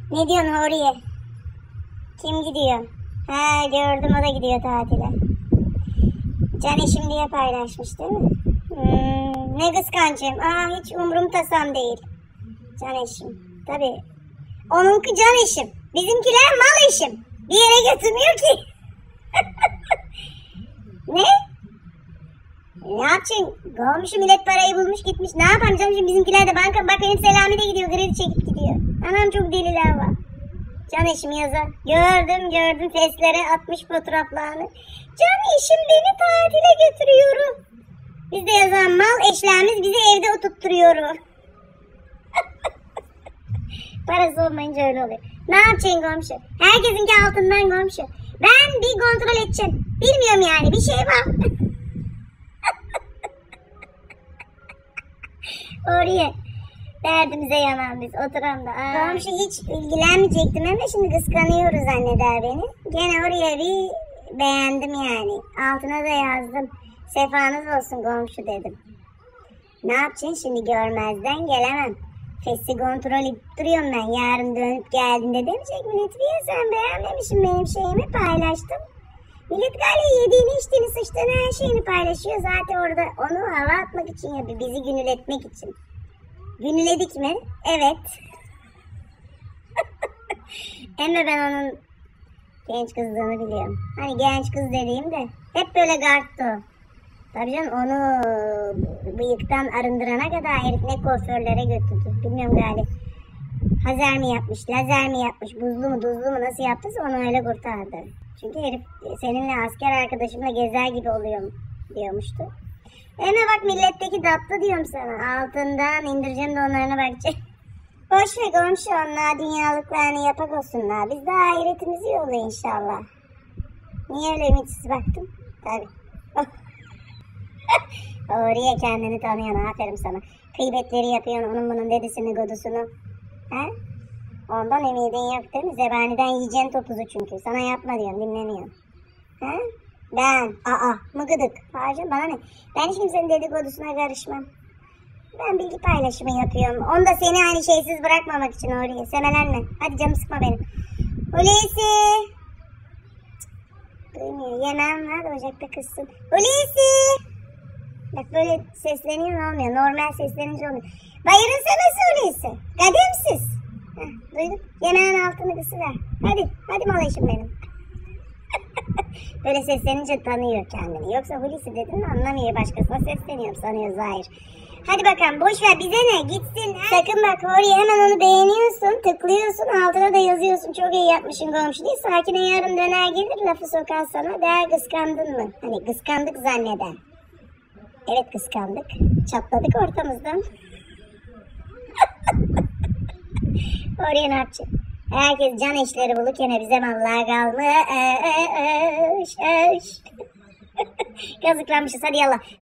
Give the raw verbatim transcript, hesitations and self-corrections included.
Ne diyorsun oraya? Kim gidiyor? Ha, gördüm, o da gidiyor tatile. Can eşim diye paylaşmış değil mi? Hmm, ne kıskancım. Aa, hiç umurum tasam değil. Can eşim. Tabii. Onunki can eşim. Bizimkiler mal eşim. Bir yere götürmüyor ki. Ne? Ne yapacaksın? Komşu millet parayı bulmuş gitmiş. Ne yapalım canım, şimdi bizimkiler de banka. Bak benim Selami de gidiyor. Kredi çekip gidiyor. Anam çok deliler var. Can eşim yaza. Gördüm gördüm feslere atmış fotoğraflarını. Can eşim beni tatile götürüyor. Biz de yazan mal eşlerimiz bizi evde oturtturuyor. Parası olmayınca öyle oluyor. Ne yapacaksın komşu? Herkesinki altından komşu. Ben bir kontrol edeceğim. Bilmiyorum yani, bir şey var. Oraya derdimize yanan biz oturan da. Aa, komşu hiç ilgilenmeyecektim ama şimdi kıskanıyoruz zanneder beni. Gene oraya bir beğendim yani. Altına da yazdım. Sefanız olsun komşu dedim. Ne yapacaksın şimdi, görmezden gelemem. Fesi kontrol edip duruyorum ben. Yarın dönüp geldiğinde demeyecek millet, ya sen beğenmemişsin benim şeyimi, paylaştım. Millet galiba yediğini içtiğini sıçtığını her şeyini paylaşıyor. Zaten orada onu hava atmak için yapıyor. Bizi günületmek için. Günüledik mi? Evet. Ama ben onun genç kızdığını biliyorum. Hani genç kız dediğim de hep böyle garttı o. Tabii canım, onu bıyıktan arındırana kadar herif ne kuaförlere götürdü. Bilmiyorum galiba. Hazer mi yapmış, lazer mi yapmış, buzlu mu, tuzlu mu, nasıl yaptıysa onu öyle kurtardı. Çünkü herif seninle asker arkadaşımla gezer gibi oluyor diyormuştu. Eme bak, milletteki tatlı diyorum sana. Altından indireceğim de onlarına bakacağım. Boş ver komşu, onlar dünyalıklarını yapak olsunlar. Biz de ahiretimizi yolluyor inşallah. Niye öyle ümitsiz baktın? Tabii. Oraya kendini tanıyorsun, aferin sana. Kıybetleri yapıyorsun, onun bunun dedisini godusunu. He? Ondan emidin yok değil mi? Zebaniden yiyeceğin topuzu çünkü. Sana yapma diyorum, dinlemiyorum. He? Ben, aa, mıgıdık. Harcım bana ne? Ben hiç kimsenin dedikodusuna karışmam. Ben bilgi paylaşımı yapıyorum. Onu da seni aynı şeysiz bırakmamak için oraya. Semelenme. Hadi canım sıkma benim. Hulusi. Duymuyor. Yemeğim var da ocakta kızsın. Hulusi. Bak böyle sesleniyor olmuyor. Normal seslenince olmuyor. Bayırın semesi Hulusi. Kademsiz. Heh, duydun? Yemeğin altını kısıver. Hadi. Hadi malayışım benim. Böyle seslenince tanıyor kendini. Yoksa Hulusi dedin mi anlamıyor, başkasına sesleniyorum sanıyor zahir. Hadi bakalım, boş ver, bize ne, gitsin. He? Sakın bak oraya hemen onu beğeniyorsun, tıklıyorsun, altına da yazıyorsun çok iyi yapmışsın komşu diye. Sakine yarın döner gelir, lafı sokar sana, der kıskandın mı? Hani kıskandık zanneder. Evet kıskandık, çatladık ortamızdan. Oraya ne yapacak? Herkes can eşleri bulurken bize mallar kalmış. Yazıklanmışız, hadi yallah.